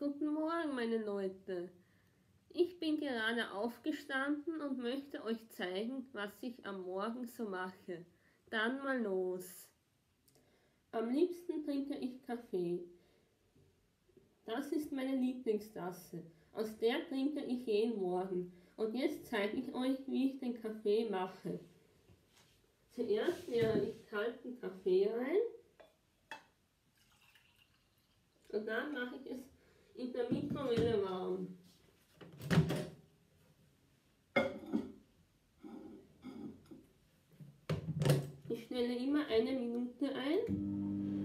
Guten Morgen, meine Leute. Ich bin gerade aufgestanden und möchte euch zeigen, was ich am Morgen so mache. Dann mal los. Am liebsten trinke ich Kaffee. Das ist meine Lieblingstasse. Aus der trinke ich jeden Morgen. Und jetzt zeige ich euch, wie ich den Kaffee mache. Zuerst leere ich kalten Kaffee rein. Und dann mache ich es in der Mikrowelle warm. Ich stelle immer 1 Minute ein.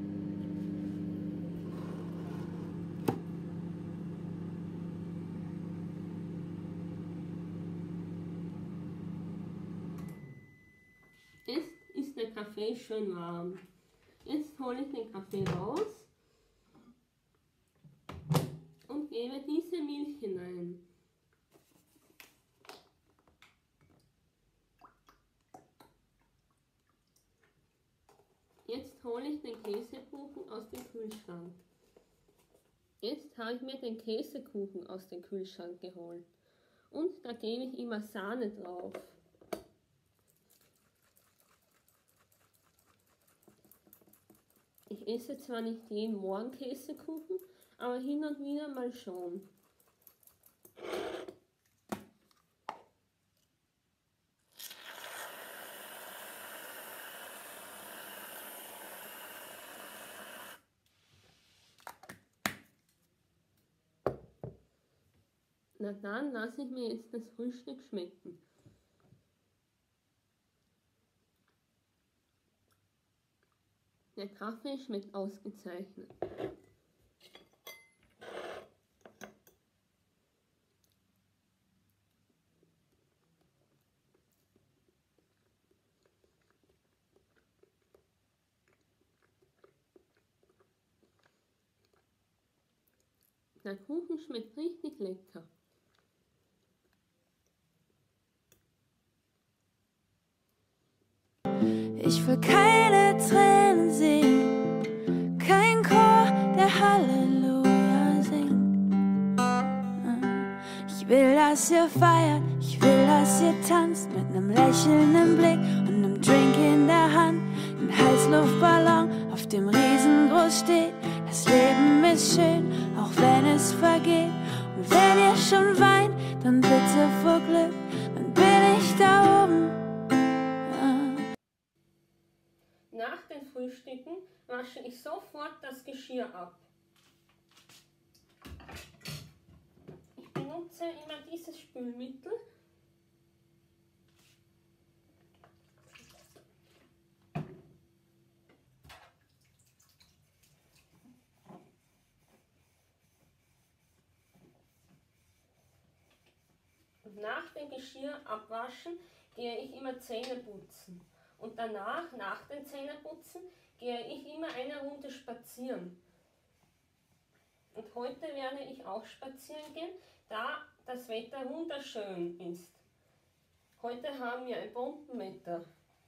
Jetzt ist der Kaffee schön warm. Jetzt hole ich den Kaffee raus und gebe diese Milch hinein. Jetzt hole ich den Käsekuchen aus dem Kühlschrank. Jetzt habe ich mir den Käsekuchen aus dem Kühlschrank geholt. Und da gebe ich immer Sahne drauf. Ich esse zwar nicht jeden Morgen Käsekuchen, aber hin und wieder mal schon. Na dann lasse ich mir jetzt das Frühstück schmecken. Der Kaffee schmeckt ausgezeichnet. Der Kuchen schmeckt richtig lecker. Ich will keine Tränen sehen, kein Chor, der Halleluja singt. Ich will, dass ihr feiert, ich will, dass ihr tanzt, mit nem lächelnden Blick und nem Drink in der Hand. Ein Heißluftballon, auf dem riesengroß steht: Das Leben ist schön, auch wenn es vergeht. Und wenn ihr schon weint, dann bitte vor Glück, dann bin ich da oben. Nach den Frühstücken wasche ich sofort das Geschirr ab. Ich benutze immer dieses Spülmittel. Und nach dem Geschirr abwaschen gehe ich immer Zähne putzen. Und danach, nach dem Zähneputzen, gehe ich immer eine Runde spazieren. Und heute werde ich auch spazieren gehen, da das Wetter wunderschön ist. Heute haben wir ein Bombenwetter.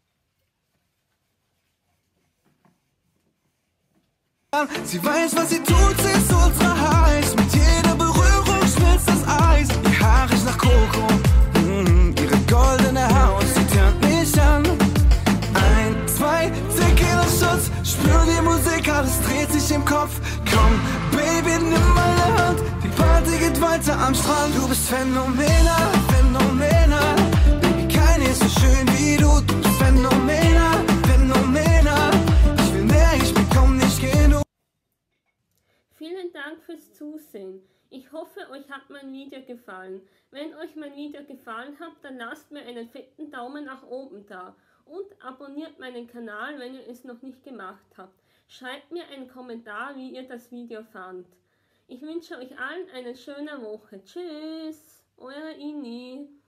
Sie weiß, was sie tut, sie ist ultra heiß. Mit jeder Berührung schmilzt das Eis. Ihr Haar riecht nach Koko, ihre goldene Haut, sie turnt mich an. 1, 2, Tequila-Shots, spür die Musik, alles dreht sich im Kopf. Komm, Baby, nimm meine Hand, die Party geht weiter am Strand. Du bist phänomenal, phänomenal. Baby, keine ist so schön wie du. Du bist phänomenal, phänomenal. Ich will mehr, ich bekomm nicht genug. Vielen Dank fürs Zusehen. Ich hoffe, euch hat mein Video gefallen. Wenn euch mein Video gefallen hat, dann lasst mir einen fetten Daumen nach oben da. Und abonniert meinen Kanal, wenn ihr es noch nicht gemacht habt. Schreibt mir einen Kommentar, wie ihr das Video fandt. Ich wünsche euch allen eine schöne Woche. Tschüss, eure Ini.